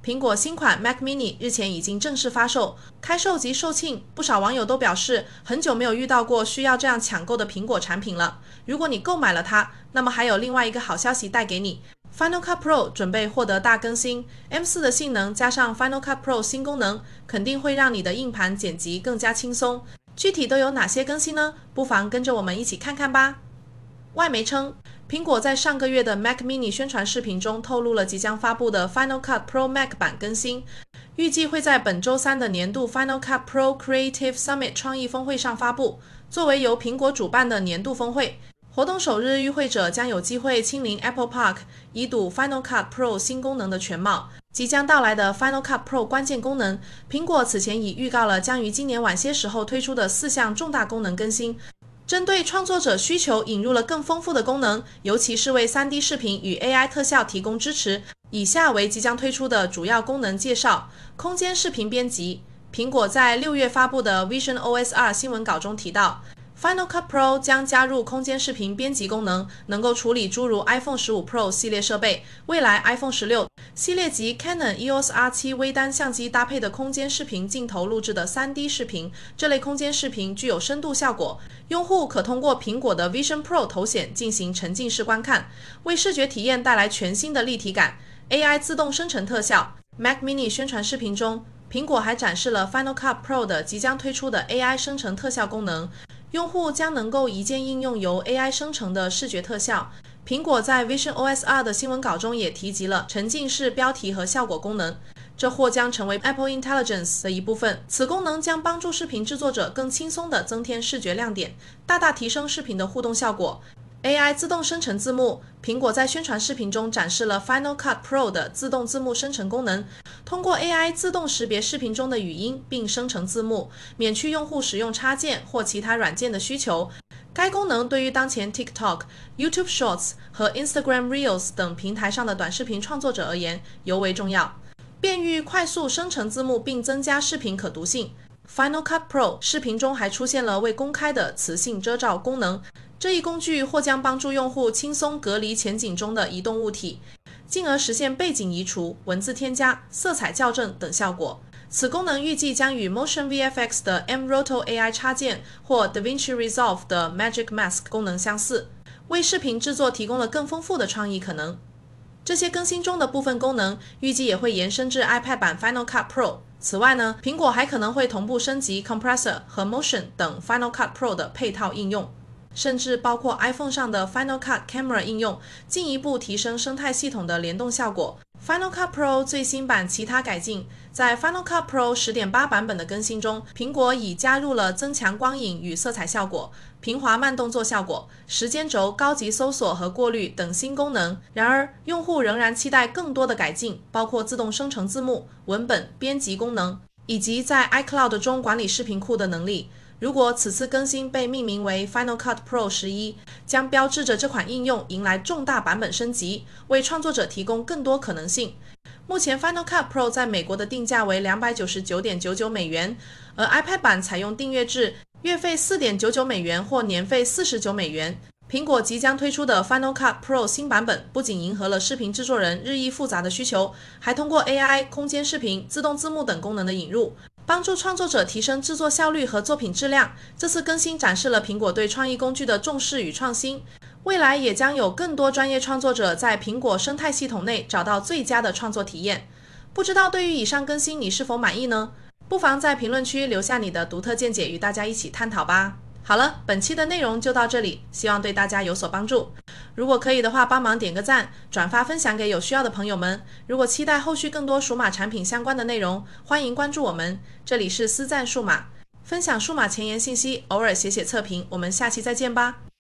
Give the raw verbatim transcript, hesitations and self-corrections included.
苹果新款 Mac Mini 日前已经正式发售，开售及售罄，不少网友都表示很久没有遇到过需要这样抢购的苹果产品了。如果你购买了它，那么还有另外一个好消息带给你， Final Cut Pro 准备获得大更新 ，M 四 的性能加上 Final Cut Pro 新功能，肯定会让你的硬盘剪辑更加轻松。具体都有哪些更新呢？不妨跟着我们一起看看吧。外媒称，苹果在上个月的 Mac Mini 宣传视频中透露了即将发布的 Final Cut Pro Mac 版更新，预计会在本周三的年度 Final Cut Pro Creative Summit 创意峰会上发布。作为由苹果主办的年度峰会，活动首日与会者将有机会亲临 Apple Park， 一睹 Final Cut Pro 新功能的全貌。即将到来的 Final Cut Pro 关键功能，苹果此前已预告了将于今年晚些时候推出的四项重大功能更新。针对创作者需求，引入了更丰富的功能，尤其是为 三 D 视频与 A I 特效提供支持。以下为即将推出的主要功能介绍：空间视频编辑。苹果在六月发布的 Vision O S 二 新闻稿中提到， Final Cut Pro 将加入空间视频编辑功能，能够处理诸如 iPhone 十五 Pro 系列设备、未来 iPhone 十六系列及 Canon E O S R 七 微单相机搭配的空间视频镜头录制的 三 D 视频。这类空间视频具有深度效果，用户可通过苹果的 Vision Pro 头显进行沉浸式观看，为视觉体验带来全新的立体感。A I 自动生成特效。 Mac Mini 宣传视频中，苹果还展示了 Final Cut Pro 的即将推出的 A I 生成特效功能，用户将能够一键应用由 A I 生成的视觉特效。苹果在 Vision O S 二 的新闻稿中也提及了沉浸式标题和效果功能，这或将成为 Apple Intelligence 的一部分。此功能将帮助视频制作者更轻松地增添视觉亮点，大大提升视频的互动效果。A I 自动生成字幕。苹果在宣传视频中展示了 Final Cut Pro 的自动字幕生成功能，通过 A I 自动识别视频中的语音并生成字幕，免去用户使用插件或其他软件的需求。该功能对于当前 TikTok、YouTube Shorts 和 Instagram Reels 等平台上的短视频创作者而言尤为重要，便于快速生成字幕并增加视频可读性。Final Cut Pro 视频中还出现了未公开的磁性遮罩功能，这一工具或将帮助用户轻松隔离前景中的移动物体，进而实现背景移除、文字添加、色彩校正等效果。此功能预计将与 Motion V F X 的 M-Roto A I 插件或 DaVinci Resolve 的 Magic Mask 功能相似，为视频制作提供了更丰富的创意可能。这些更新中的部分功能预计也会延伸至 iPad 版 Final Cut Pro。此外呢，苹果还可能会同步升级 Compressor 和 Motion 等 Final Cut Pro 的配套应用，甚至包括 iPhone 上的 Final Cut Camera 应用，进一步提升生态系统的联动效果。Final Cut Pro 最新版其他改进。在 Final Cut Pro 十点八 版本的更新中，苹果已加入了增强光影与色彩效果、平滑慢动作效果、时间轴高级搜索和过滤等新功能。然而，用户仍然期待更多的改进，包括自动生成字幕、文本编辑功能，以及在 iCloud 中管理视频库的能力。如果此次更新被命名为 Final Cut Pro 十一，将标志着这款应用迎来重大版本升级，为创作者提供更多可能性。目前 Final Cut Pro 在美国的定价为 两百九十九点九九美元，而 iPad 版采用订阅制，月费 四点九九美元或年费四十九美元。苹果即将推出的 Final Cut Pro 新版本不仅迎合了视频制作人日益复杂的需求，还通过 A I、空间视频、自动字幕等功能的引入，帮助创作者提升制作效率和作品质量。这次更新展示了苹果对创意工具的重视与创新，未来也将有更多专业创作者在苹果生态系统内找到最佳的创作体验。不知道对于以上更新你是否满意呢？不妨在评论区留下你的独特见解，与大家一起探讨吧。好了，本期的内容就到这里，希望对大家有所帮助。如果可以的话，帮忙点个赞，转发分享给有需要的朋友们。如果期待后续更多数码产品相关的内容，欢迎关注我们。这里是思赞数码，分享数码前沿信息，偶尔写写测评。我们下期再见吧。